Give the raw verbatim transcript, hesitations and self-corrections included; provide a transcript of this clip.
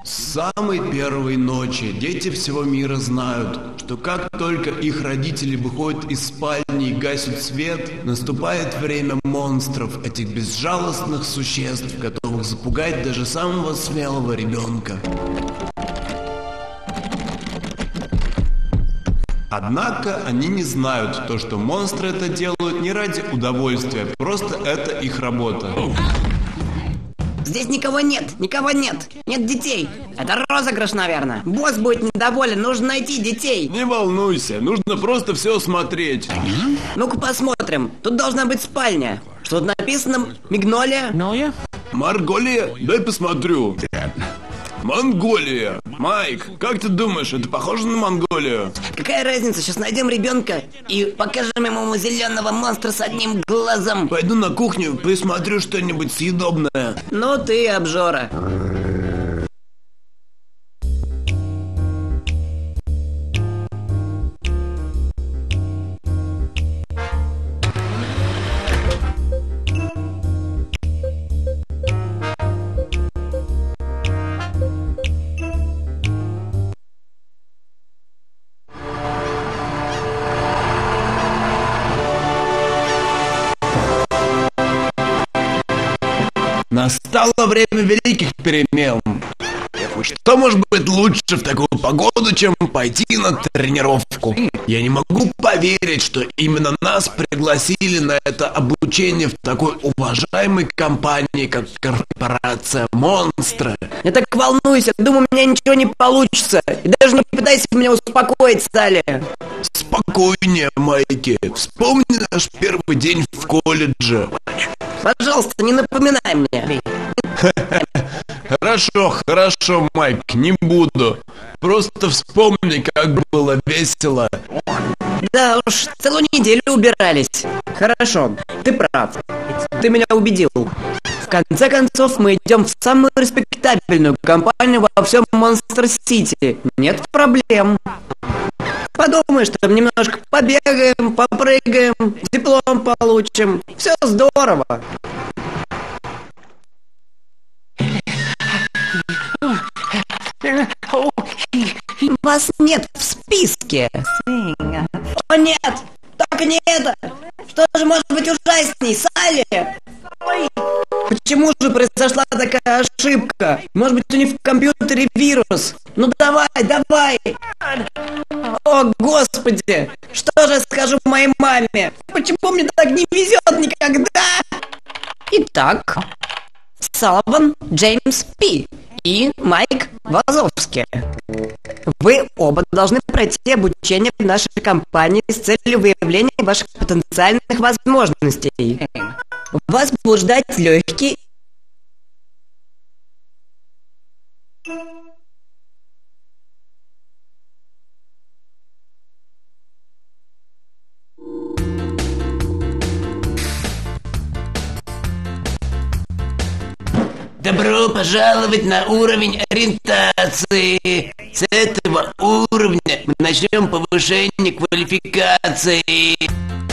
С самой первой ночи дети всего мира знают, что как только их родители выходят из спальни и гасят свет, наступает время монстров, этих безжалостных существ, готовых запугать даже самого смелого ребенка. Однако они не знают то, что монстры это делают не ради удовольствия, просто это их работа. Здесь никого нет, никого нет, нет детей. Это розыгрыш, наверное. Босс будет недоволен, нужно найти детей. Не волнуйся, нужно просто все осмотреть. Ну-ка посмотрим, тут должна быть спальня. Что тут написано? Мигнолия? Ноя? Марголия? Дай посмотрю. Монголия. Майк, как ты думаешь, это похоже на Монголию? Какая разница, сейчас найдем ребенка и покажем ему зеленого монстра с одним глазом. Пойду на кухню, присмотрю что-нибудь съедобное. Ну ты обжора. Настало время великих перемен. Что может быть лучше в такую погоду, чем пойти на тренировку? Я не могу поверить, что именно нас пригласили на это обучение в такой уважаемой компании, как корпорация Монстры. Я так волнуюсь, я думаю, у меня ничего не получится. И даже не пытайся меня успокоить, Салли. Спокойнее, Майки. Вспомни наш первый день в колледже. Пожалуйста, не напоминай мне. Хорошо, хорошо, Майк, не буду. Просто вспомни, как было весело. Да уж, целую неделю убирались. Хорошо, ты прав. Ты меня убедил. В конце концов, мы идем в самую респектабельную компанию во всем Монстр-Сити. Нет проблем. Подумаешь, там немножко побегаем, попрыгаем, диплом получим. Все здорово. Вас нет в списке. О нет, так не это. Что же может быть ужасней, Салли? Почему же произошла такая ошибка? Может быть, у них в компьютере вирус? Ну давай, давай. О, Господи, что же я скажу моей маме? Почему мне так не везет никогда? Итак, Салливан Джеймс Пи и Майк Вазовский. Вы оба должны пройти обучение в нашей компании с целью выявления ваших потенциальных возможностей. Вас будут ждать легкие... Добро пожаловать на уровень ориентации. С этого уровня мы начнем повышение квалификации.